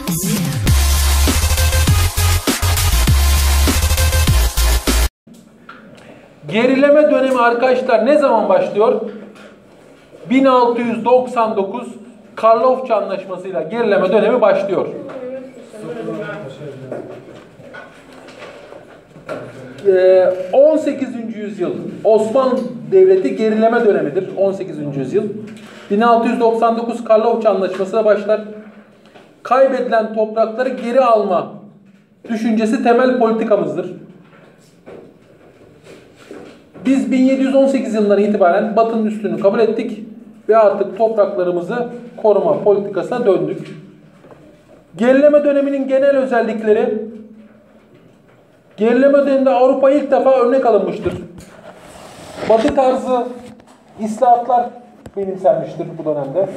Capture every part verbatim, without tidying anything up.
Gerileme dönemi arkadaşlar ne zaman başlıyor? bin altı yüz doksan dokuz Karlofça Anlaşması'yla gerileme dönemi başlıyor. Ee, on sekizinci yüzyıl Osmanlı Devleti gerileme dönemidir. on sekizinci yüzyıl. bin altı yüz doksan dokuz Karlofça Anlaşması'na başlar. Kaybedilen toprakları geri alma düşüncesi temel politikamızdır. Biz bin yedi yüz on sekiz yılından itibaren Batı'nın üstünlüğünü kabul ettik ve artık topraklarımızı koruma politikasına döndük. Gerileme döneminin genel özellikleri: gerileme döneminde Avrupa ilk defa örnek alınmıştır. Batı tarzı islahatlar benimsenmiştir bu dönemde.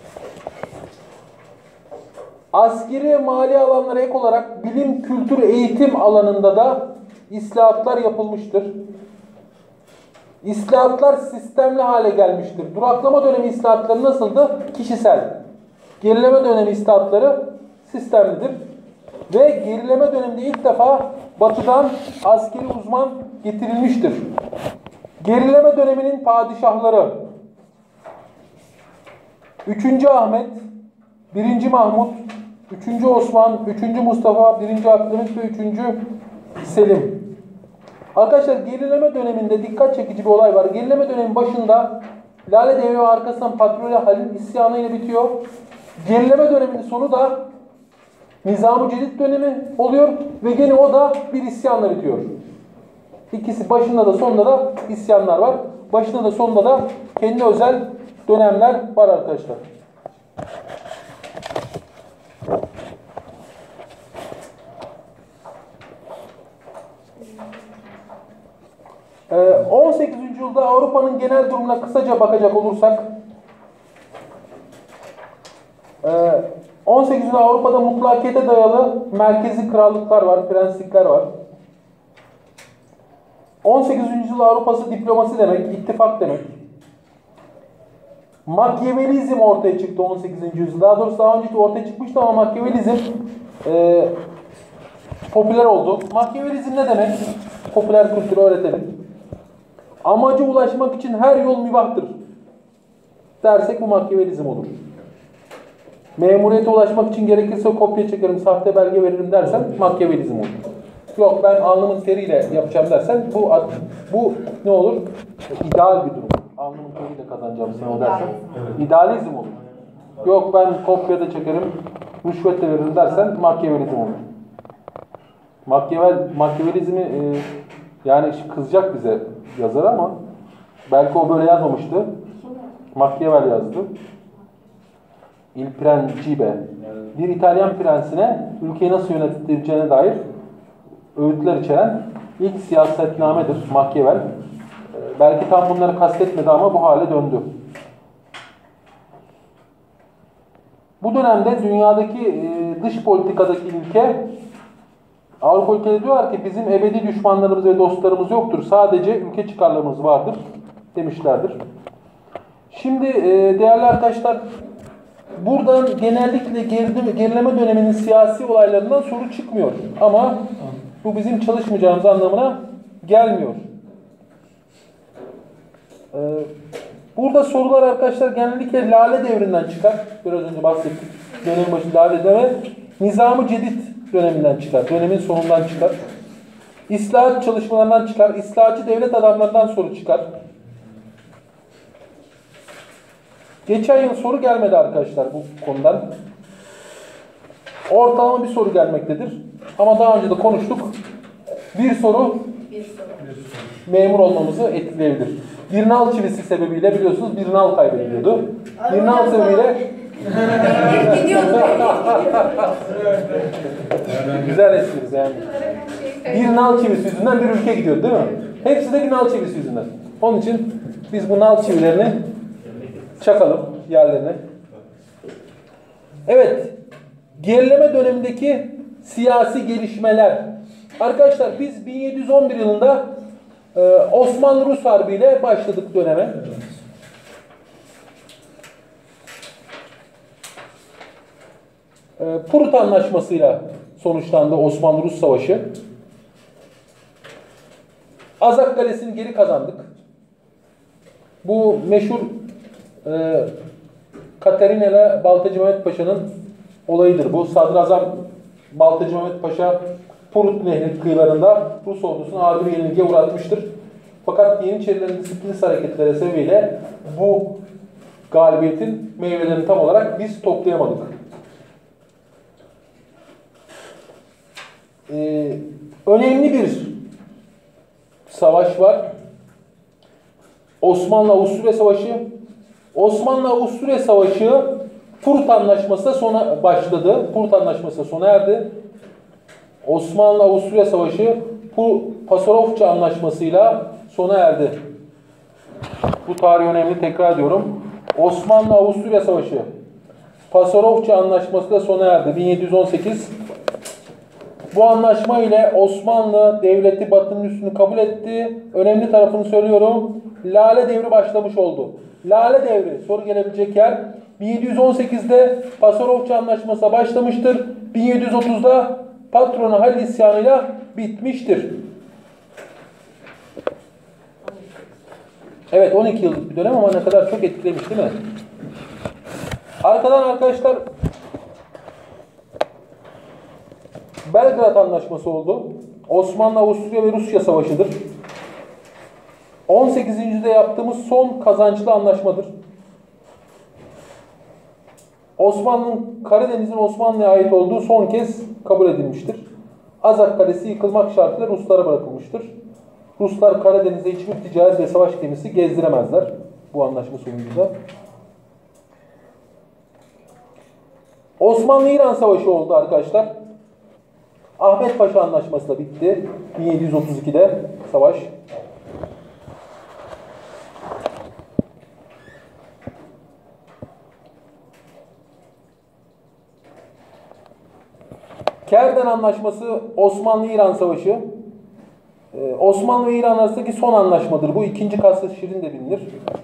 Askeri ve mali alanlara ek olarak bilim, kültür, eğitim alanında da islahatlar yapılmıştır. İslahatlar sistemli hale gelmiştir. Duraklama dönemi islahatları nasıldı? Kişisel. Gerileme dönemi islahatları sistemlidir. Ve gerileme döneminde ilk defa Batı'dan askeri uzman getirilmiştir. Gerileme döneminin padişahları: üçüncü Ahmet, birinci Mahmut, üçüncü Osman, üçüncü Mustafa, birinci Abdülhamit ve üçüncü Selim. Arkadaşlar gerileme döneminde dikkat çekici bir olay var. Gerileme dönemin başında Lale Devri ve arkasından Patrolü Halil isyanı ile bitiyor. Gerileme döneminin sonu da Nizam-ı Cedid dönemi oluyor ve gene o da bir isyanla bitiyor. İkisi başında da sonunda da isyanlar var. Başında da sonunda da kendi özel dönemler var arkadaşlar. on sekizinci yüzyılda Avrupa'nın genel durumuna kısaca bakacak olursak, on sekizinci yüzyılda Avrupa'da mutlakiyete dayalı merkezi krallıklar var, prenslikler var. on sekizinci yüzyıl Avrupa'sı diplomasi demek, ittifak demek. Makyavelizm ortaya çıktı on sekizinci yüzyılda. Daha doğrusu daha önce ortaya çıkmıştı ama Makyavelizm e, popüler oldu. Makyavelizm ne demek? Popüler kültürü öğretelim. Amaca ulaşmak için her yol mübahtır dersek bu Makyavelizm olur. Memuriyete ulaşmak için gerekirse kopya çekerim, sahte belge veririm dersen Makyavelizm olur. Yok ben alnımın teriyle yapacağım dersen bu bu ne olur? İdeal bir durum. Alnımın teriyle kazanacağım sınavı dersen idealizm olur. Yok ben kopya da çekerim, rüşvet de veririm dersen Makyavelizm olur. Makyavel, Makyavelizmi e, yani kızacak bize yazar ama belki o böyle yazmamıştı. Makyavel yazdı. Il Principe. Bir İtalyan prensine ülkeyi nasıl yönetileceğine dair öğütler içeren ilk siyasetnamedir Makyavel. Belki tam bunları kastetmedi ama bu hale döndü. Bu dönemde dünyadaki dış politikadaki ilke, Avrupa ülkeleri diyorlar ki bizim ebedi düşmanlarımız ve dostlarımız yoktur. Sadece ülke çıkarlarımız vardır demişlerdir. Şimdi değerli arkadaşlar, buradan genellikle gerileme döneminin siyasi olaylarından soru çıkmıyor. Ama bu bizim çalışmayacağımız anlamına gelmiyor. Burada sorular arkadaşlar genellikle Lale Devri'nden çıkar. Biraz önce bahsettik. Dönemin başı Lale Devri. Nizam-ı Cedid döneminden çıkar. Dönemin sonundan çıkar. İslahat çalışmalarından çıkar. İslahatçı devlet adamlarından soru çıkar. Geçen yıl soru gelmedi arkadaşlar bu konudan. Ortalama bir soru gelmektedir. Ama daha önce de konuştuk. Bir soru, bir soru. memur olmamızı etkileyebilir. Bir nal çivisi sebebiyle biliyorsunuz bir nal kaybediliyordu. Bir nal sebebiyle güzel espriz yani. Bir nal çivisi yüzünden bir ülke gidiyor değil mi? Hepsi de bir nal çivisi yüzünden. Onun için biz bu nal çivilerini çakalım yerlerine. Evet. Gerileme dönemindeki siyasi gelişmeler. Arkadaşlar biz bin yedi yüz on bir yılında e, Osmanlı-Rus Harbi ile başladık döneme. e, Prut Anlaşması'yla sonuçlandı Osmanlı-Rus Savaşı. Azak Kalesi'ni geri kazandık. Bu meşhur e, Katerina ile Baltacı Mehmet Paşa'nın olayıdır. Bu Sadrazam Baltacı Mehmet Paşa Prut Nehri kıyılarında Rus ordusunu ağır bir yenilgiye uğratmıştır. Fakat Yeniçerilerin disiplinsiz hareketleri sebebiyle bu galibiyetin meyvelerini tam olarak biz toplayamadık. Ee, önemli bir savaş var. Osmanlı-Avusturya Savaşı. Osmanlı-Avusturya Savaşı Prut Anlaşması'na sona başladı. Prut Anlaşması sona erdi. Osmanlı-Avusturya Savaşı Pasarofça Anlaşması'yla sona erdi. Bu tarih önemli, tekrar ediyorum. Osmanlı-Avusturya Savaşı Pasarofça Anlaşması da sona erdi. bin yedi yüz on sekiz. Bu anlaşma ile Osmanlı Devleti Batı'nın üstünü kabul etti. Önemli tarafını söylüyorum. Lale Devri başlamış oldu. Lale Devri, soru gelebilecek yer. bin yedi yüz on sekizde Pasarofça Anlaşması başlamıştır. bin yedi yüz otuzda patronu Halil isyanıyla bitmiştir. Evet, on iki yıllık bir dönem ama ne kadar çok etkilemiş değil mi? Arkadan arkadaşlar Belgrad Anlaşması oldu. Osmanlı, Avusturya ve Rusya Savaşı'dır. on sekizinci yüzyılda yaptığımız son kazançlı anlaşmadır. Osmanlı'nın Karadeniz'in Osmanlı'ya ait olduğu son kez kabul edilmiştir. Azak Kalesi yıkılmak şartıyla Ruslara bırakılmıştır. Ruslar Karadeniz'de hiçbir ticaret ve savaş gemisi gezdiremezler bu anlaşma sonucunda. Osmanlı-İran Savaşı oldu arkadaşlar. Ahmet Paşa Anlaşması da bitti. bin yedi yüz otuz ikide savaş. Kerden Anlaşması Osmanlı-İran Savaşı. Ee, Osmanlı ve İran arasındaki son anlaşmadır. Bu ikinci Kasrı Şirin de bilinir.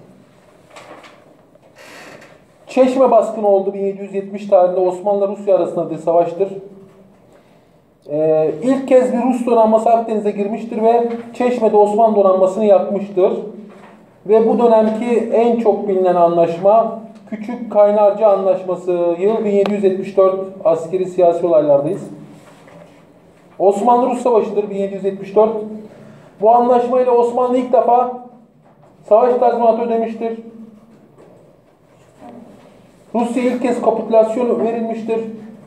Çeşme baskını oldu bin yedi yüz yetmiş tarihinde Osmanlı-Rusya arasında bir savaştır. Ee, ilk kez bir Rus donanması Akdeniz'e girmiştir ve Çeşme'de Osmanlı donanmasını yakmıştır. Ve bu dönemki en çok bilinen anlaşma Küçük Kaynarca Anlaşması. Yıl bin yedi yüz yetmiş dört, askeri siyasi olaylardayız. Osmanlı-Rus Savaşı'dır bin yedi yüz yetmiş dört. Bu anlaşmayla Osmanlı ilk defa savaş tazminatı ödemiştir. Rusya ilk kez kapitülasyon verilmiştir.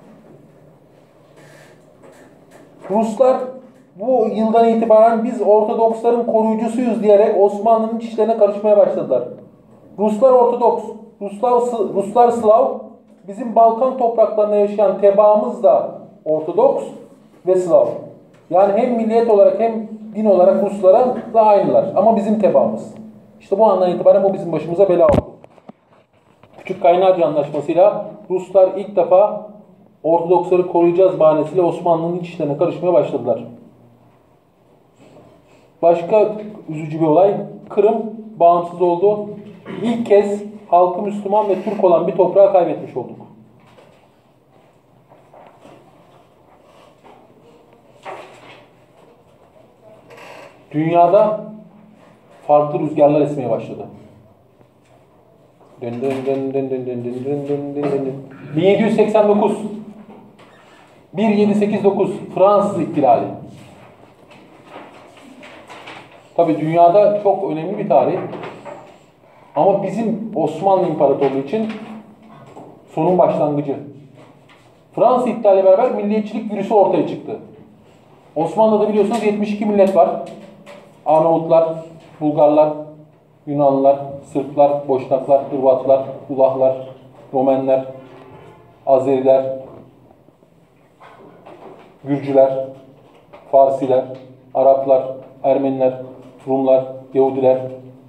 Ruslar bu yıldan itibaren biz Ortodoksların koruyucusuyuz diyerek Osmanlı'nın işlerine karışmaya başladılar. Ruslar Ortodoks, Ruslar, Ruslar Slav, bizim Balkan topraklarında yaşayan tebaamız da Ortodoks ve Slav. Yani hem milliyet olarak hem din olarak Ruslara da aynılar ama bizim tebaamız. İşte bu andan itibaren bu bizim başımıza bela oldu. Küçük Kaynarca Anlaşması'yla Ruslar ilk defa Ortodoksları koruyacağız bahanesiyle Osmanlı'nın iç işlerine karışmaya başladılar. Başka üzücü bir olay, Kırım bağımsız oldu. İlk kez halkı Müslüman ve Türk olan bir toprağı kaybetmiş olduk. Dünyada farklı rüzgarlar esmeye başladı. bin yedi yüz seksen dokuz bin yedi yüz seksen dokuz Fransız ihtilali. Tabii dünyada çok önemli bir tarih. Ama bizim Osmanlı İmparatorluğu için sonun başlangıcı. Fransız ihtilaliyle beraber milliyetçilik virüsü ortaya çıktı. Osmanlı'da biliyorsunuz yetmiş iki millet var. Arnavutlar, Bulgarlar, Yunanlılar, Sırplar, Boşnaklar, Hırvatlar, Ulahlar, Romenler, Azeriler, Gürcüler, Farsiler, Araplar, Ermeniler, Rumlar, Yahudiler.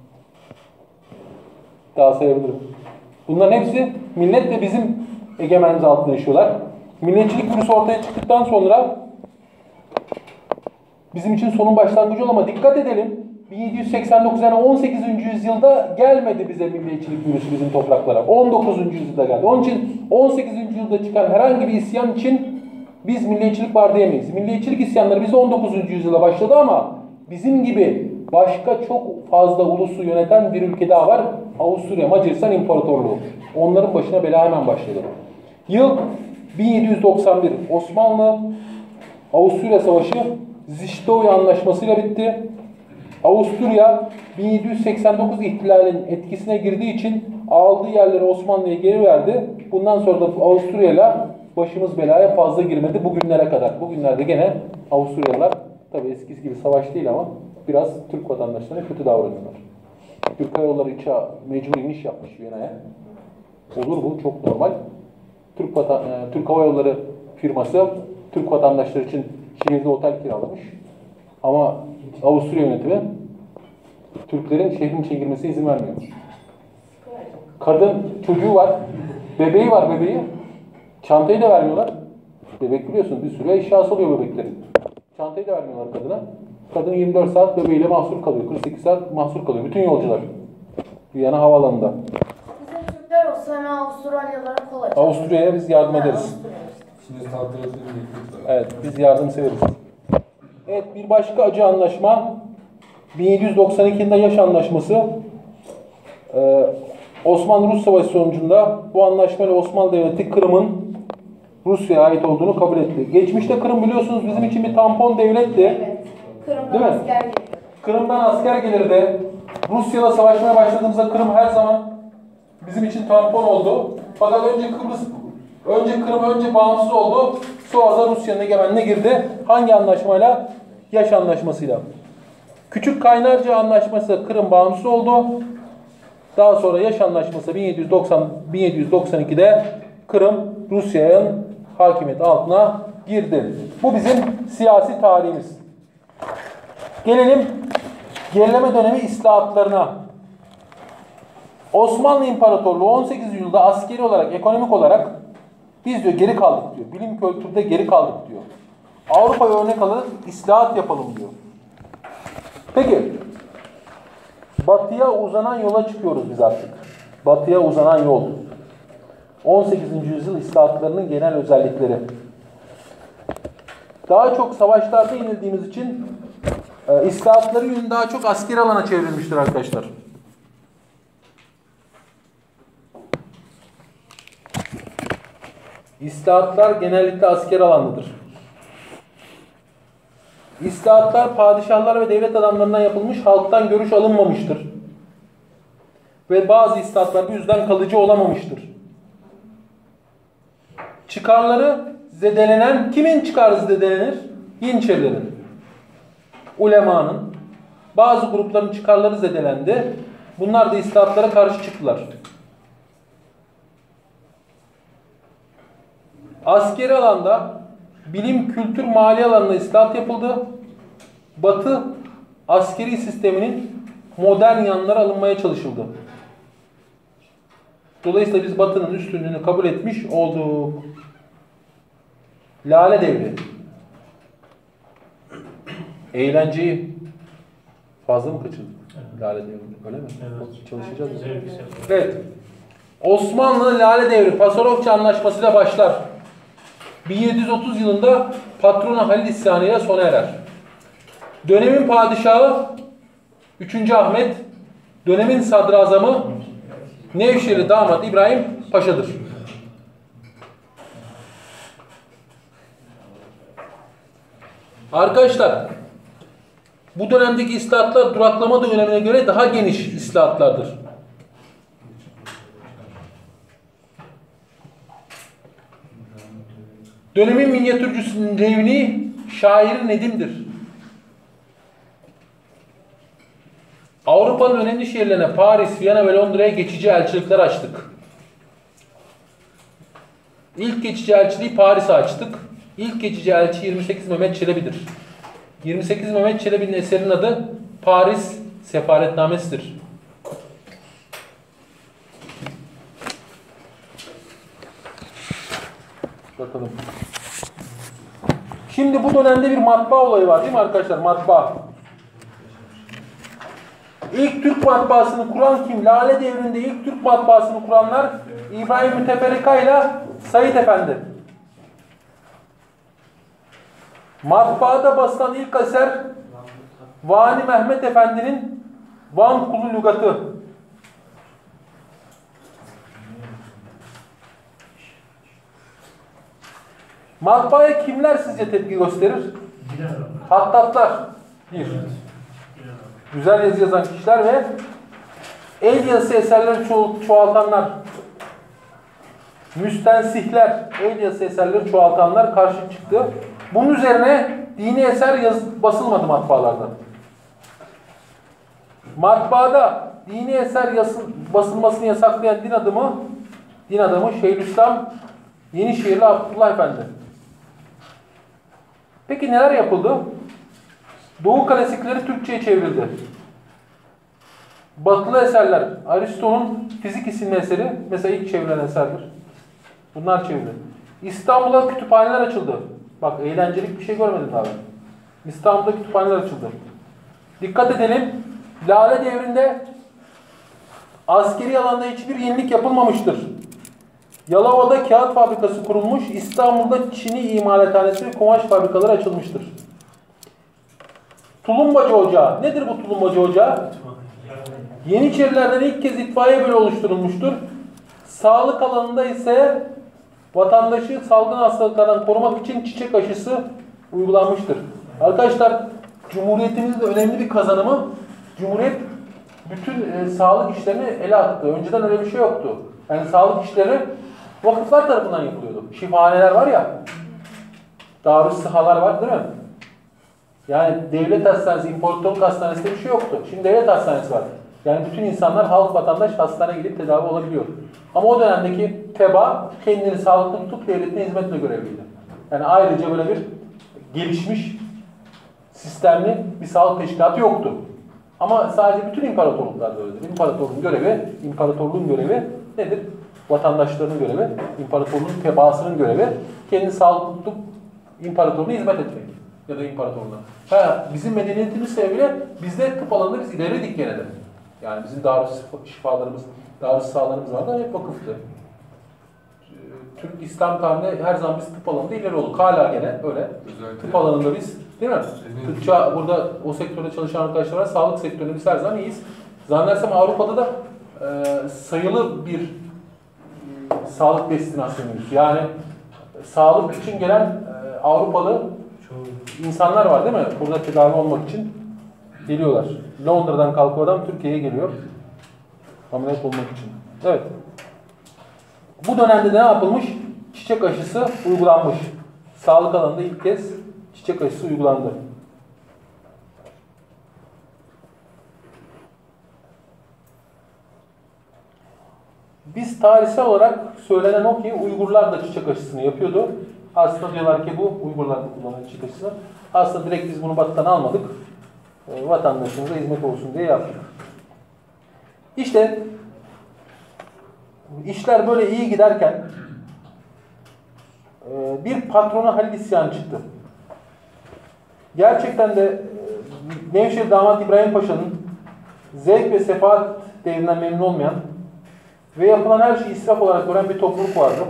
Daha sayabilirim. Bunların hepsi millet ve bizim egemenliğimiz altında yaşıyorlar. Milliyetçilik virüsü ortaya çıktıktan sonra bizim için sonun başlangıcı oldu ama dikkat edelim. bin yedi yüz seksen dokuz yani on sekizinci yüzyılda gelmedi bize milliyetçilik virüsü bizim topraklara. on dokuzuncu yüzyılda geldi. Onun için on sekizinci yüzyılda çıkan herhangi bir isyan için biz milliyetçilik var diyemeyiz. Milliyetçilik isyanları bizde on dokuzuncu yüzyılda başladı ama bizim gibi başka çok fazla ulusu yöneten bir ülke daha var. Avusturya Macaristan İmparatorluğu. Onların başına bela hemen başladı. Yıl bin yedi yüz doksan bir. Osmanlı Avusturya Savaşı Zichtauer Anlaşması'yla bitti. Avusturya bin yedi yüz seksen dokuz ihtilalinin etkisine girdiği için aldığı yerleri Osmanlı'ya geri verdi. Bundan sonra da Avusturya'yla başımız belaya fazla girmedi bugünlere kadar. Bugünlerde gene Avusturyalılar tabii eskisi gibi savaş değil ama biraz Türk vatandaşlarına kötü davranıyorlar. Türk Hava Yolları içe mecbur iniş yapmış Viyana'ya. Olur bu, çok normal. Türk, vatan, e, Türk Hava Yolları firması Türk vatandaşları için şehirde otel kiralamış. Ama Avusturya yönetimi Türklerin şehrin içine girmesine izin vermiyor. Kadın çocuğu var, bebeği var bebeği. Çantayı da vermiyorlar. Bebek biliyorsunuz bir sürü eşyası oluyor bebeklerin. Çantayı da vermiyorlar kadına. Kadın yirmi dört saat bebeğiyle mahsur kalıyor. kırk sekiz saat mahsur kalıyor. Bütün yolcular. Viyana havaalanında. Bizim Türkler olsa hemen Avustralyalara kolay. Avusturya'ya biz yardım ederiz. Şimdi tahtaları Evet, biz yardım severiz. Evet, bir başka acı anlaşma bin yedi yüz doksan ikide yaş anlaşması. Ee, Osmanlı-Rus Savaşı sonucunda bu anlaşmayla Osmanlı Devleti Kırım'ın Rusya'ya ait olduğunu kabul etti. Geçmişte Kırım biliyorsunuz bizim için bir tampon devletti. Evet. Kırım'dan Değil mi? asker geliyor. Kırım'dan asker gelirdi. Rusya'la savaşmaya başladığımızda Kırım her zaman bizim için tampon oldu. Fakat önce Kıbrıs, önce Kırım önce bağımsız oldu. Sonra da Rusya'nın egemenliğine girdi. Hangi anlaşmayla? Yaş anlaşmasıyla. Küçük Kaynarca Anlaşması Kırım bağımsız oldu. Daha sonra Yaş Anlaşması bin yedi yüz doksan bin yedi yüz doksan ikide Kırım Rusya'nın hakimiyeti altına girdi. Bu bizim siyasi tarihimiz. Gelelim gerileme dönemi islahatlarına. Osmanlı İmparatorluğu on sekizinci yüzyılda askeri olarak, ekonomik olarak biz diyor geri kaldık diyor. Bilim kültürde geri kaldık diyor. Avrupa'ya örnek alır, islahat yapalım diyor. Peki, batıya uzanan yola çıkıyoruz biz artık. Batıya uzanan yol. on sekizinci yüzyıl islahatlarının genel özellikleri. Daha çok savaşlarda yenildiğimiz için e, islahatları yönü daha çok askeri alana çevrilmiştir arkadaşlar. İslahatlar genellikle asker alanlıdır. İslahatlar padişahlar ve devlet adamlarından yapılmış, halktan görüş alınmamıştır. Ve bazı islahatlar bu yüzden kalıcı olamamıştır. Çıkarları zedelenen, kimin çıkarı zedelenir? Yeniçerilerin, ulemanın, bazı grupların çıkarları zedelendi. Bunlar da islahatlara karşı çıktılar. Askeri alanda bilim, kültür, mali alanında islahat yapıldı. Batı askeri sisteminin modern yanları alınmaya çalışıldı. Dolayısıyla biz Batı'nın üstünlüğünü kabul etmiş olduk. Lale Devri. Eğlenceyi fazla mı kaçırdık? Lale Devri. Öyle mi? Evet. Çalışacağız. Evet. Evet. Osmanlı Lale Devri Pasarofça Anlaşması'yla başlar. bin yedi yüz otuz yılında patronu Halil isyanı ile sona erer. Dönemin padişahı üçüncü Ahmet, dönemin sadrazamı Nevşehirli damat İbrahim Paşa'dır. Arkadaşlar, bu dönemdeki islahatlar duraklama dönemine göre daha geniş islahatlardır. Dönemin minyatürcüsünün Revni, şairi Nedim'dir. Avrupa'nın önemli şehirlerine Paris, Viyana ve Londra'ya geçici elçilikler açtık. İlk geçici elçiliği Paris'e açtık. İlk geçici elçi yirmi sekiz Mehmet Çelebi'dir. yirmi sekiz Mehmet Çelebi'nin eserinin adı Paris Sefaretnamesi'dir. Bakalım. Şimdi bu dönemde bir matbaa olayı var değil mi arkadaşlar? Matbaa. İlk Türk matbaasını kuran kim? Lale devrinde ilk Türk matbaasını kuranlar İbrahim Müteferrika ile Said Efendi. Matbaada basılan ilk eser Vani Mehmet Efendi'nin Van Kulu Lügatı. Matbaaya kimler sizce tepki gösterir? Hattatlar. Bir. Güzel yazı yazan kişiler ve el yazısı eserleri ço çoğaltanlar. Müstensihler, el yazısı eserleri çoğaltanlar karşı çıktı. Bunun üzerine dini eser yaz basılmadı matbaalarda. Matbaada dini eser basılmasını yasaklayan din adamı, din adamı Şeyhülislam Yenişehirli Abdullah Efendi. Peki neler yapıldı? Doğu klasikleri Türkçe'ye çevrildi. Batılı eserler, Aristo'nun Fizik isimli eseri, mesela ilk çevrilen eserdir. Bunlar çevrildi. İstanbul'a kütüphaneler açıldı. Bak eğlencelik bir şey görmedim daha ben. İstanbul'da kütüphaneler açıldı. Dikkat edelim, Lale devrinde askeri alanda hiçbir yenilik yapılmamıştır. Yalova'da kağıt fabrikası kurulmuş, İstanbul'da Çini imalathanesi ve kumaş fabrikaları açılmıştır. Tulumbacı Ocağı. Nedir bu Tulumbacı Ocağı? Yeniçerilerden ilk kez itfaiye bölüğü oluşturulmuştur. Sağlık alanında ise vatandaşı salgın hastalıklardan korumak için çiçek aşısı uygulanmıştır. Arkadaşlar, Cumhuriyetimizin önemli bir kazanımı, Cumhuriyet bütün e, sağlık işlerini ele attı. Önceden öyle bir şey yoktu. Yani sağlık işleri vakıflar tarafından yapılıyordu. Şifahaneler var ya, Darüssıhalar var değil mi? Yani devlet hastanesi, imparatorluk hastanesi de bir şey yoktu. Şimdi devlet hastanesi var. Yani bütün insanlar, halk, vatandaş hastaneye gidip tedavi olabiliyor. Ama o dönemdeki teba kendini sağlıklı tutup devletine hizmetle görevliydi. Yani ayrıca böyle bir gelişmiş, sistemli bir sağlık teşkilatı yoktu. Ama sadece bütün imparatorluklarda öyledir. İmparatorluğun görevi, imparatorluğun görevi nedir? Vatandaşlarının görevi, imparatorluğun tebaasının görevi kendini sağlıklı tutup imparatorluğuna hizmet etmek. Ya da imparatorluğuna. Ha, bizim medeniyetimiz sebebiyle bizde tıp alanında biz ilerledik gene de. Yani bizim Darüssıfalarımız, Darüssıhalarımız vardı, hep vakıftı. Türk İslam tarihinde her zaman biz tıp alanında ileri olduk. Hala gene öyle. Özellikle. Tıp alanında biz, değil mi? Tıpça burada o sektörde çalışan arkadaşlar var. Sağlık sektöründe biz her zaman iyiyiz. Zannedersem Avrupa'da da e, sayılı bir e, sağlık destinasyonuyuz. Yani sağlık için gelen e, Avrupalı insanlar var değil mi? Burada tedavi olmak için geliyorlar. Londra'dan kalkıp adam Türkiye'ye geliyor. Ameliyat olmak için. Evet. Bu dönemde ne yapılmış? Çiçek aşısı uygulanmış. Sağlık alanında ilk kez çiçek aşısı uygulandı. Biz tarihsel olarak söylenen o ki Uygurlar da çiçek aşısını yapıyordu. Aslında diyorlar ki bu Uygurlar da kullanan çiçek aşısı. Aslında direkt biz bunu batıdan almadık. E, vatandaşımıza hizmet olsun diye yaptık. İşte işler böyle iyi giderken e, bir patrona Halil isyanı çıktı. Gerçekten de e, Nevşehir Damat İbrahim Paşa'nın zevk ve sefaat devrinden memnun olmayan ve yapılan her şeyi israf olarak gören bir topluluk vardı.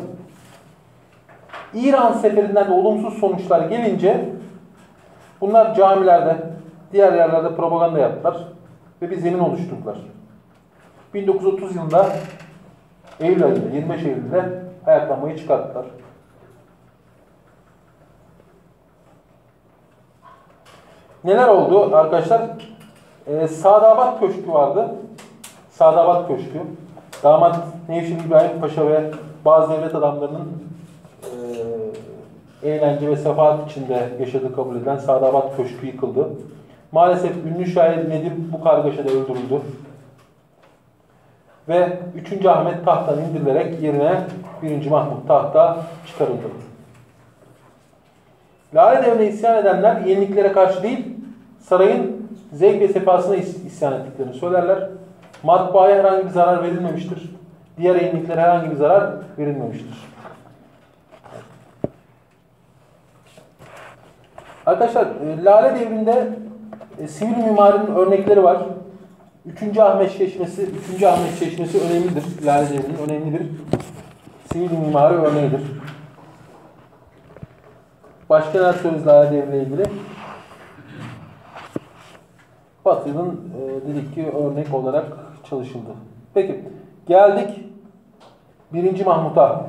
İran seferinden de olumsuz sonuçlar gelince bunlar camilerde, diğer yerlerde propaganda yaptılar ve bir zemin oluşturdular. bin dokuz yüz otuz yılında Eylül ayında, yirmi beş Eylül'de ayaklanmayı çıkarttılar. Neler oldu arkadaşlar? Ee, Sadabat Köşkü vardı. Sadabat Köşkü. Damat Nevşehir İbrahim Paşa ve bazı devlet adamlarının e, eğlence ve sefaat içinde yaşadığı kabul edilen Sadabat Köşkü yıkıldı. Maalesef ünlü şair Nedim bu kargaşada öldürüldü. Ve üçüncü Ahmet tahttan indirilerek yerine birinci Mahmut tahta çıkarıldı. Lale Devri'ne isyan edenler yeniliklere karşı değil, sarayın zevk ve sefasına isyan ettiklerini söylerler. Matbaaya herhangi bir zarar verilmemiştir. Diğer yeniliklere herhangi bir zarar verilmemiştir. Arkadaşlar, Lale Devri'nde e, sivil mimarinin örnekleri var. üçüncü Ahmet Çeşmesi, üçüncü Ahmet Çeşmesi önemlidir. Lale Devri'nin önemli bir sivil mimari örneğidir. Başka neler söyleriz Lale Devri ile ilgili? Batı'nın e, dedik ki örnek olarak çalışıldı. Peki, geldik birinci Mahmut'a.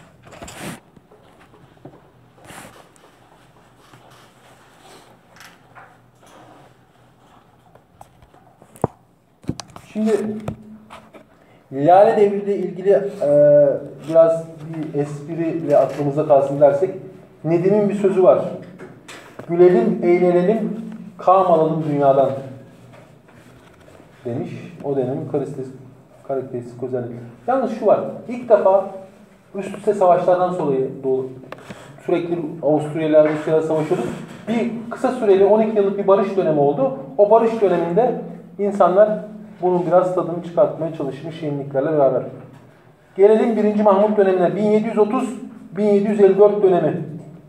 Şimdi Lale Devri ile ilgili e, biraz bir espriyle aklımıza kalsın dersek, Nedim'in bir sözü var. Gülelim, eğlenelim, kam alalım dünyadan demiş. O dönemin karakteristik, karakteristik özellik. Yalnız şu var, ilk defa üst üste savaşlardan dolayı sürekli Avusturya ile Rusya'yla savaşıyorduk. Bir kısa süreli on iki yıllık bir barış dönemi oldu. O barış döneminde insanlar bunun biraz tadını çıkartmaya çalışmış yeniliklerle beraber. Gelelim birinci Mahmut dönemine. bin yedi yüz otuz bin yedi yüz elli dört dönemi.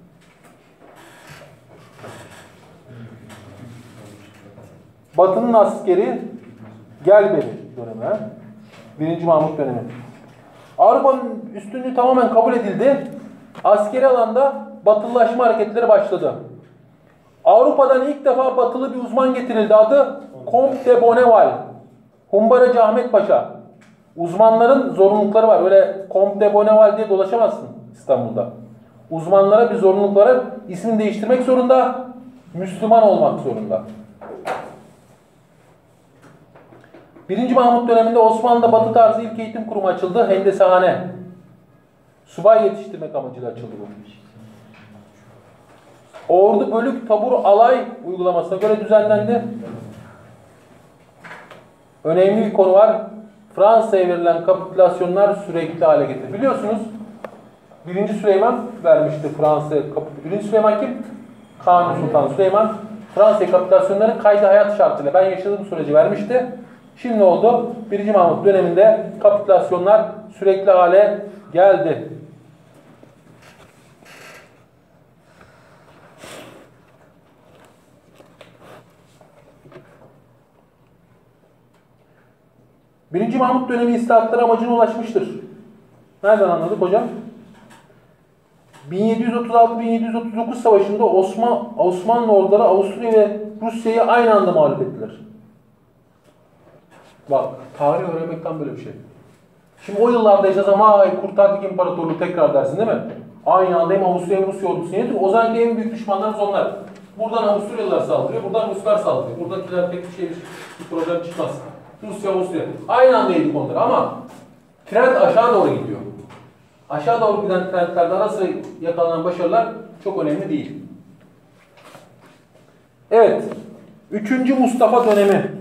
Batı'nın askeri Gelbeli dönemi. birinci Mahmut dönemi. Avrupa'nın üstünlüğü tamamen kabul edildi. Askeri alanda batılılaşma hareketleri başladı. Avrupa'dan ilk defa batılı bir uzman getirildi. Adı Comte de Bonneval. Humbaracı Ahmet Paşa. Uzmanların zorunlulukları var. Öyle Comte de Bonneval diye dolaşamazsın İstanbul'da. Uzmanlara bir zorunlulukları var. İsmini değiştirmek zorunda. Müslüman olmak zorunda. birinci Mahmut döneminde Osmanlı'da Batı tarzı ilk eğitim kurumu açıldı. Hendesehane. Subay yetiştirmek amacıyla açıldı bu. Ordu, bölük, tabur, alay uygulamasına göre düzenlendi. Önemli bir konu var. Fransa'ya verilen kapitülasyonlar sürekli hale getirdi. Biliyorsunuz birinci Süleyman vermişti Fransa'ya kapitülasyonu. birinci Süleyman kim? Kanuni Sultan Süleyman. Fransa'ya kapitülasyonları kaydı hayat şartıyla ben yaşadığım sürece vermişti. Şimdi ne oldu? birinci Mahmut döneminde kapitülasyonlar sürekli hale geldi. birinci Mahmut dönemi islahatları amacına ulaşmıştır. Nereden anladık hocam? bin yedi yüz otuz altı bin yedi yüz otuz dokuz savaşında Osman, Osmanlı orduları Avusturya ve Rusya'yı aynı anda mağlup ettiler. Bak, tarih öğrenmekten böyle bir şey. Şimdi o yıllarda yaşasam, ay kurtardık imparatorluğu tekrar dersin değil mi? Aynı anda hem Avusturya hem Rusya ordusu yeniyor. O zaman en büyük düşmanlarımız onlar. Buradan Avusturyalılar saldırıyor, buradan Ruslar saldırıyor. Buradakiler pek bir şey, bir problem çıkmaz. Rusya, Avusturya. Aynı anda yedik onları ama trend aşağı doğru gidiyor. Aşağı doğru giden trendlerde ara sıra yakalanan başarılar çok önemli değil. Evet. Üçüncü Mustafa dönemi.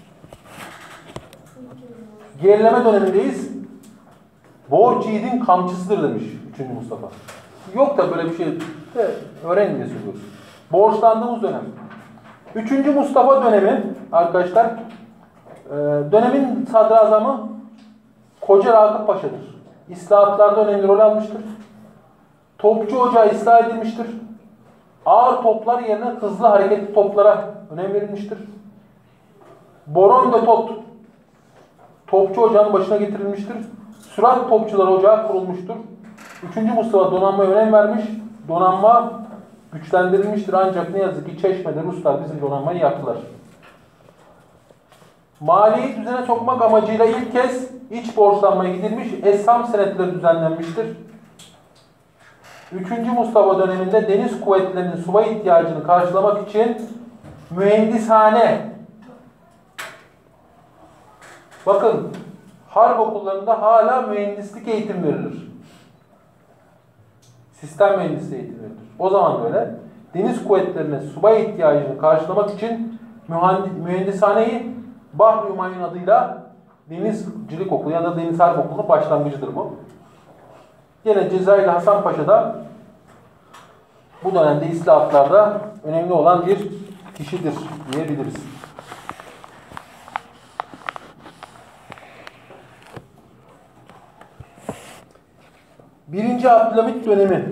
Gerileme dönemindeyiz. Borç yiğidin kamçısıdır demiş üçüncü Mustafa. Yok da böyle bir şey de öğrenin diye söylüyoruz. Borçlandığımız dönem. üçüncü Mustafa dönemi arkadaşlar, dönemin sadrazamı Koca Rakip Paşa'dır. İslahatlarda önemli rol almıştır. Topçu ocağı ıslah edilmiştir. Ağır toplar yerine hızlı hareketli toplara önem verilmiştir. Boron ve Tot topçu ocağının başına getirilmiştir. Sürat topçular ocağı kurulmuştur. üçüncü Mustafa donanmaya önem vermiş. Donanma güçlendirilmiştir ancak ne yazık ki Çeşme'de Ruslar bizim donanmayı yaktılar. Maliyeyi düzene sokmak amacıyla ilk kez iç borçlanmaya gidilmiş, esham senetleri düzenlenmiştir. üçüncü Mustafa döneminde deniz kuvvetlerinin subay ihtiyacını karşılamak için mühendishane. Bakın, harp okullarında hala mühendislik eğitim verilir. Sistem mühendisliği eğitim verilir. O zaman böyle deniz kuvvetlerine subay ihtiyacını karşılamak için mühendishaneyi Bahri Hümayun adıyla Denizcilik Okulu ya da Deniz Harp Okulu'nun başlangıcıdır bu. Yine Cezayirli Hasan Paşa'da bu dönemde islahatlarda önemli olan bir kişidir diyebiliriz. Birinci Abdülhamit dönemi.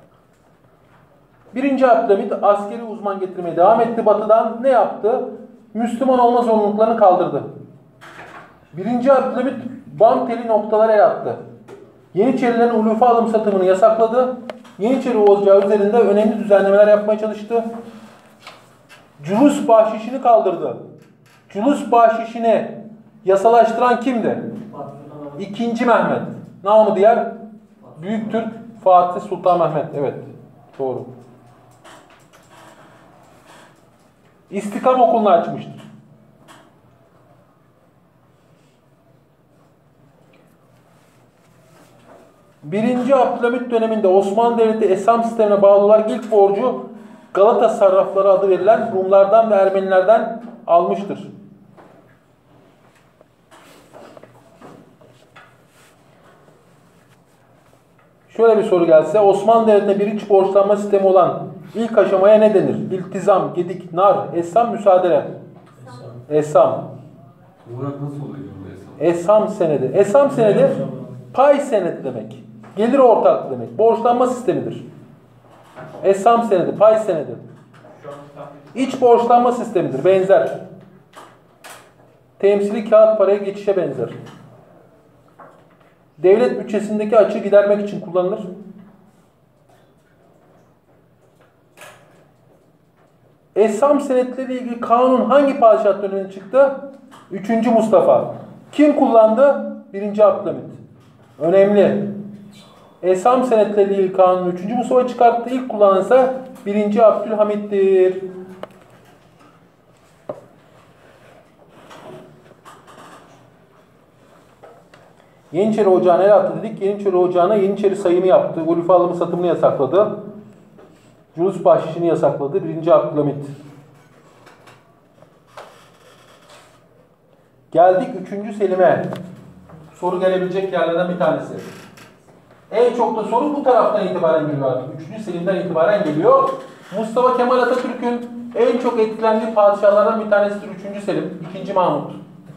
Birinci Abdülhamit askeri uzman getirmeye devam etti. Batı'dan ne yaptı? Müslüman olma zorunluluklarını kaldırdı. Birinci Abdülhamit bam teli noktalara el attı. Yeniçerilerin ulufe alım satımını yasakladı. Yeniçeri ocağı üzerinde önemli düzenlemeler yapmaya çalıştı. Culus bahşişini kaldırdı. Culus bahşişini yasalaştıran kimdi? İkinci Mehmet. Namı diğer Büyük Türk Fatih Sultan Mehmet. Evet, doğru. İstikam okulunu açmıştır. Birinci Abdülhamit döneminde Osmanlı Devleti Esam sistemine bağlı olarak ilk borcu Galata sarrafları adı verilen Rumlardan ve Ermenilerden almıştır. Şöyle bir soru gelse, Osmanlı Devleti'nde bir iç borçlanma sistemi olan ilk aşamaya ne denir? İltizam, gedik, nar, esam, müsaade. Esam. Olarak nasıl oluyor bu hesap? Esam senedi. Esam senedi pay senedi demek. Gelir ortaklığı demek. Borçlanma sistemidir. Esam senedi, pay senedi. İç borçlanma sistemidir. Benzer. Temsili kağıt paraya geçişe benzer. Devlet bütçesindeki açığı gidermek için kullanılır. Esam senetleriyle ilgili kanun hangi padişah döneminde çıktı? Üçüncü Mustafa. Kim kullandı? Birinci Abdülhamit. Önemli. Esam senetleriyle ilgili kanunu üçüncü Mustafa çıkarttı. İlk kullanan ise birinci Abdülhamit'tir. Yeniçeri Ocağı'na el attı dedik. Yeniçeri Ocağı'na Yeniçeri sayımı yaptı. Ulufe alımı satımını yasakladı. Culus bahşişini yasakladı. Birinci Abdülhamit. Geldik üçüncü Selim'e. Soru gelebilecek yerlerden bir tanesi. En çok da soru bu taraftan itibaren geliyor artık. üçüncü Selim'den itibaren geliyor. Mustafa Kemal Atatürk'ün en çok etkilendiği padişahlardan bir tanesidir üçüncü Selim. ikinci Mahmut.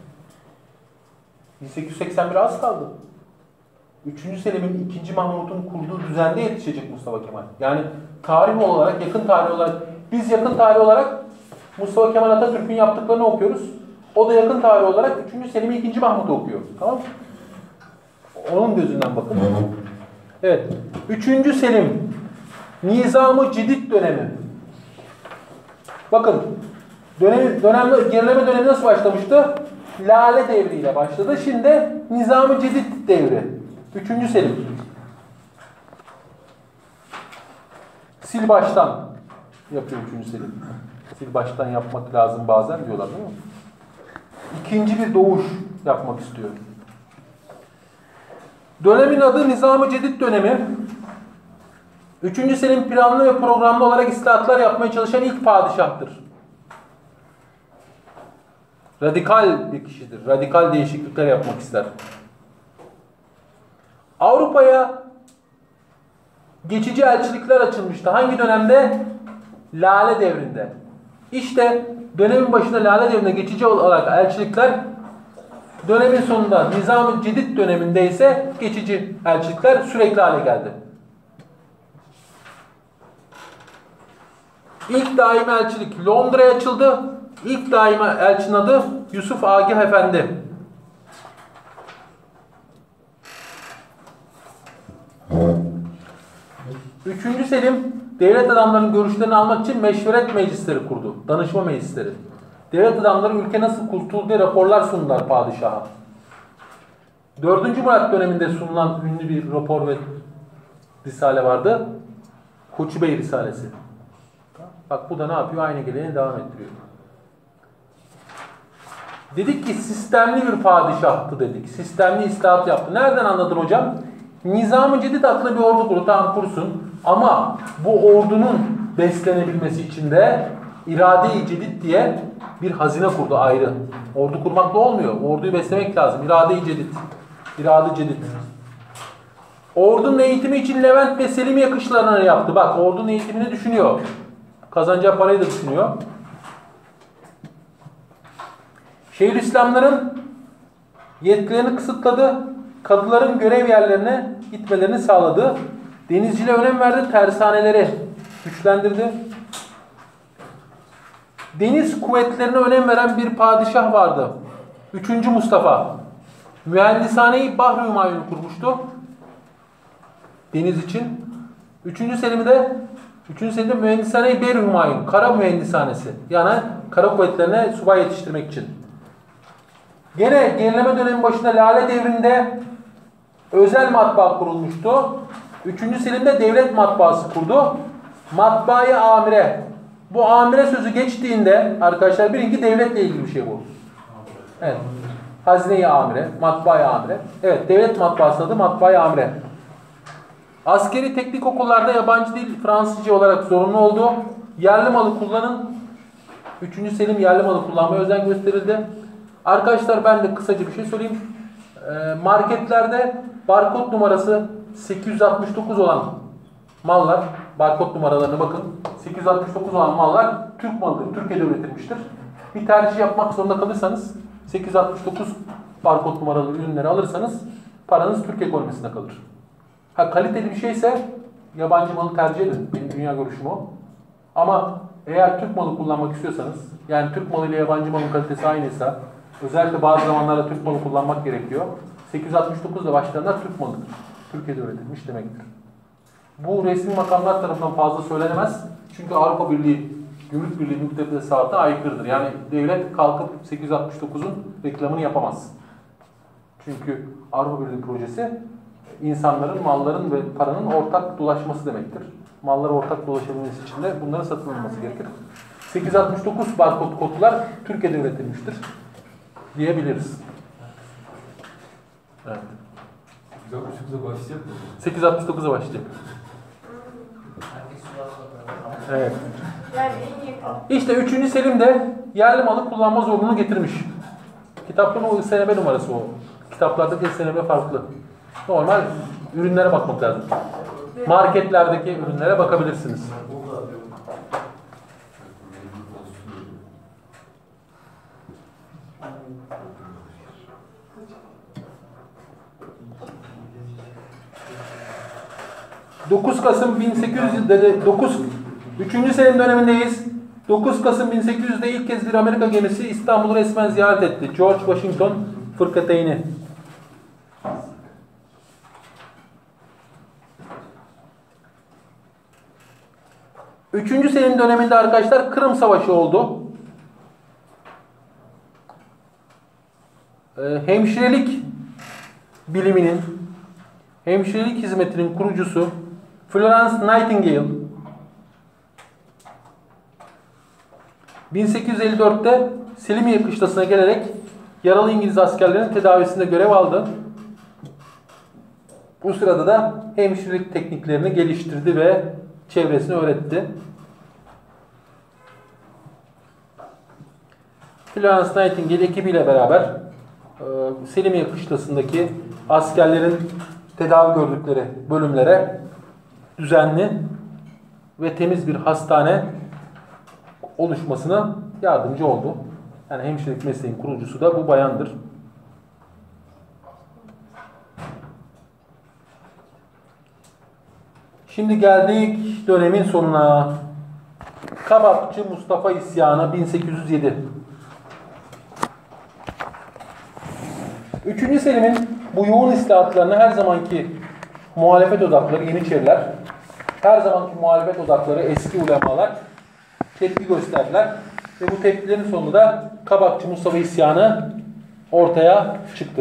bin sekiz yüz seksen bir az kaldı. üçüncü Selim'in ikinci Mahmut'un kurduğu düzende yetişecek Mustafa Kemal. Yani tarih olarak, yakın tarih olarak, biz yakın tarih olarak Mustafa Kemal Atatürk'ün yaptıklarını okuyoruz. O da yakın tarih olarak üçüncü Selim'i ikinci Mahmut'u okuyor. Tamam mı? Onun gözünden bakın. Evet. üçüncü Selim. Nizam-ı Cedid dönemi. Bakın. Dönem, dönem, gerileme dönemi nasıl başlamıştı? Lale devriyle başladı. Şimdi Nizam-ı Cedid devri. üçüncü Selim. Sil baştan yapıyor üçüncü Selim. Sil baştan yapmak lazım bazen diyorlar değil mi? İkinci bir doğuş yapmak istiyor. Dönemin adı Nizam-ı Cedid dönemi. üçüncü Selim planlı ve programlı olarak islahatlar yapmaya çalışan ilk padişahtır. Radikal bir kişidir. Radikal değişiklikler yapmak ister. Avrupa'ya geçici elçilikler açılmıştı. Hangi dönemde? Lale devrinde. İşte dönemin başında Lale devrinde geçici olarak elçilikler, dönemin sonunda Nizam-ı Cedid döneminde ise geçici elçilikler sürekli hale geldi. İlk daimi elçilik Londra'ya açıldı. İlk daimi elçinin adı Yusuf Agah Efendi. Üçüncü Selim devlet adamlarının görüşlerini almak için meşveret meclisleri kurdu. Danışma meclisleri. Devlet adamları ülke nasıl kurtuldu diye raporlar sundular padişaha. Dördüncü Murat döneminde sunulan ünlü bir rapor ve risale vardı. Koçu Bey Risalesi. Bak bu da ne yapıyor? Aynı geleneği devam ettiriyor. Dedik ki sistemli bir padişahtı dedik. Sistemli islahat yaptı. Nereden anladın hocam? Nizam-ı Cedid adlı bir ordu kurdu. Tamam kursun. Ama bu ordunun beslenebilmesi için de irade-i cedid diye bir hazine kurdu ayrı. Ordu kurmakla olmuyor. Orduyu beslemek lazım. İrade-i cedid. İrade-i cedid. Ordunun eğitimi için Levent ve Selimiye kışlalarını yaptı. Bak ordunun eğitimini düşünüyor. Kazanacağı parayı da düşünüyor. Şeyhülislamların yetkilerini kısıtladı. Kadıların görev yerlerine gitmelerini sağladı. Denizciliğe önem verdi. Tersaneleri güçlendirdi. Deniz kuvvetlerine önem veren bir padişah vardı. üçüncü Mustafa. Mühendishaneyi Bahri Hümayun kurmuştu. Deniz için. üçüncü Selim'i de üçüncü Selim'de Mühendishane-i Bahri Hümayun. Kara mühendishanesi. Yani kara kuvvetlerine subay yetiştirmek için. Gene gerileme dönemi başında Lale devrinde özel matbaa kurulmuştu. üçüncü Selim'de devlet matbaası kurdu. Matbaayı amire. Bu amire sözü geçtiğinde arkadaşlar bilin ki devletle ilgili bir şey bu. Evet. Hazine-i amire, matbaayı amire. Evet, devlet matbaasının adı matbaayı amire. Askeri teknik okullarda yabancı dil Fransızca olarak zorunlu oldu. Yerli malı kullanın. üçüncü Selim yerli malı kullanmaya özen gösterildi. Arkadaşlar ben de kısaca bir şey söyleyeyim. Ee, marketlerde barkod numarası sekiz yüz altmış dokuz olan mallar, barkod numaralarına bakın. sekiz yüz altmış dokuz olan mallar Türk malıdır, Türkiye'de üretilmiştir. Bir tercih yapmak zorunda kalırsanız sekiz yüz altmış dokuz barkod numaralı ürünleri alırsanız paranız Türk ekonomisine kalır. Ha kaliteli bir şeyse yabancı malı tercih edin. Benim dünya görüşüm o. Ama eğer Türk malı kullanmak istiyorsanız, yani Türk malı ile yabancı malın kalitesi aynıysa, özellikle bazı zamanlarda Türk malı kullanmak gerekiyor. sekiz yüz altmış dokuz ile başlayanlar Türk malıdır. Türkiye'de üretilmiş demektir. Bu resmi makamlar tarafından fazla söylenemez. Çünkü Avrupa Birliği, Gümrük Birliği müktesebatına aykırıdır. Yani devlet kalkıp sekiz yüz altmış dokuzun reklamını yapamaz. Çünkü Avrupa Birliği projesi insanların, malların ve paranın ortak dolaşması demektir. Mallar ortak dolaşabilmesi için de bunların satın alınması gerekir. sekiz yüz altmış dokuz barkod kodlar Türkiye'de üretilmiştir diyebiliriz. Evet. sekiz altmış dokuza başlayacak mı? sekiz yüz altmış dokuza başlayacak. Evet. Yani en yakın. İşte üçüncü Selim de yerli malı kullanma zorunluluğunu getirmiş. Kitapların o S N B numarası o. Kitaplardaki S N B farklı. Normal ürünlere bakmak lazım. Marketlerdeki ürünlere bakabilirsiniz. dokuz Kasım bin sekiz yüz'de dokuz üçüncü Selim dönemindeyiz. dokuz Kasım bin sekiz yüz'de ilk kez bir Amerika gemisi İstanbul'u resmen ziyaret etti. George Washington fırkateyni. üçüncü Selim döneminde arkadaşlar Kırım Savaşı oldu. Ee, hemşirelik biliminin, hemşirelik hizmetinin kurucusu Florence Nightingale bin sekiz yüz elli dört'te Selimiye kışlasına gelerek yaralı İngiliz askerlerin tedavisinde görev aldı. Bu sırada da hemşirelik tekniklerini geliştirdi ve çevresine öğretti. Florence Nightingale ekibiyle beraber Selimiye kışlasındaki askerlerin tedavi gördükleri bölümlere düzenli ve temiz bir hastane oluşmasına yardımcı oldu. Yani hemşirelik mesleğin kurucusu da bu bayandır. Şimdi geldik dönemin sonuna. Kabakçı Mustafa isyanı bin sekiz yüz yedi. üçüncü Selim'in bu yoğun islahatlarına her zamanki muhalefet odakları, Yeniçeriler, her zamanki muhalefet odakları, eski ulemalar tepki gösterdiler. Ve bu tepkilerin sonunda da Kabakçı Mustafa isyanı ortaya çıktı.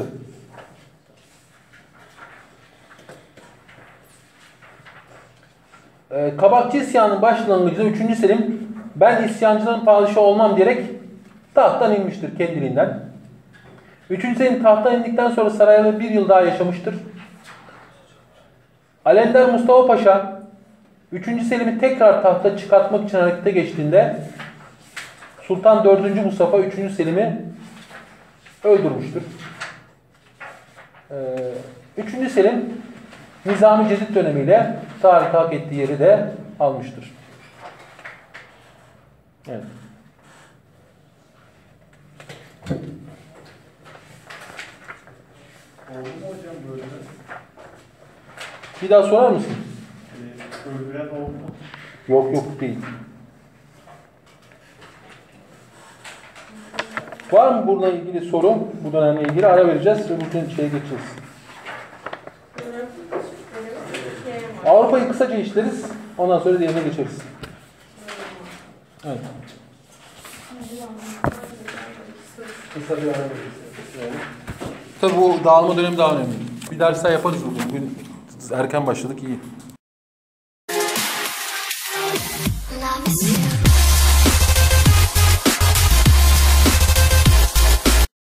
Ee, Kabakçı isyanının başlangıcında üçüncü Selim ben isyancıların padişahı olmam diyerek tahttan inmiştir kendiliğinden. üçüncü Selim tahttan indikten sonra sarayda bir yıl daha yaşamıştır. Alender Mustafa Paşa üçüncü Selim'i tekrar tahta çıkartmak için harekete geçtiğinde Sultan dördüncü Mustafa üçüncü Selim'i öldürmüştür. Ee, üçüncü Selim Nizami Cedid dönemiyle tarihte hak ettiği yeri de almıştır. Evet. Oldu mu hocam böyle? Bir daha sorar mısın? Ee, öldüren oldu mu? Yok yok değil. Var mı bununla ilgili soru? Bu dönemle ilgili ara vereceğiz ve bugün şeye geçeceğiz. Avrupa'yı kısaca işleriz. Ondan sonra diğerine geçeriz. Evet. Kısa bir ara vereceğiz. Tabii bu dağılma dönemi daha önemli. Bir ders daha yaparız bugün. Bugün erken başladık, iyi. Love is you.